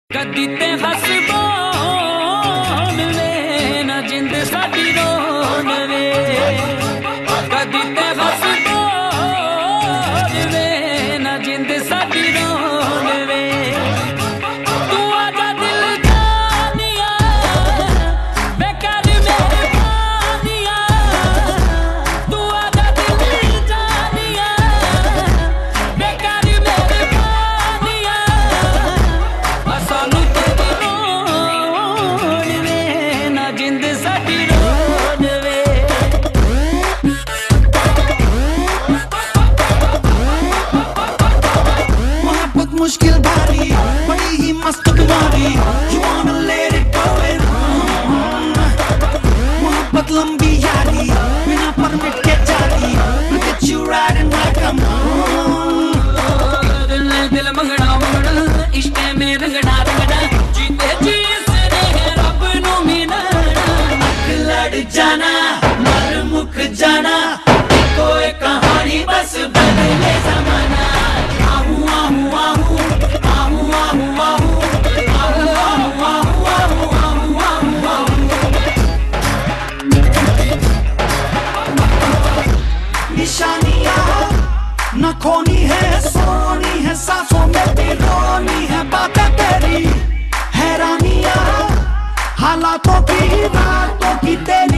कदी ते हस बोल वे ना जिंद साडी रोन वे, कदी ते हस बोल वे ना जिंद साडी रोन वे। तू आजा दिल जानिया बेकार मेरे पानिया, तू आजा दिल जानिया बेकार मेरे पानिया। सानू तेरी रोन वे ना जिंद साडी रोन वे। मोहब्बत मुश्किल भारी बड़ी ही मस्त तुम्हारी, you wanna let it go and मोहब्बत लंबी यारी बिना परमिट के जारी, look at you riding like a moon। दिल ने दिल मंगना मंगना इश्क में रंगना रंगना, जीते जी इसने रब नू मिलना। अख लड़ जाना मर मुक जाना, कोई कहानी बस बदले जमाना। आहूं आहूं आहूं आहूं आहूं आहूं आहूं आहूं आहूं आहूं आहूं। निशानियां न खोनी है सोनी है, सांसों में भी रोनी है बातें तेरी, हैरानियां हालातों की रातों की तेरी।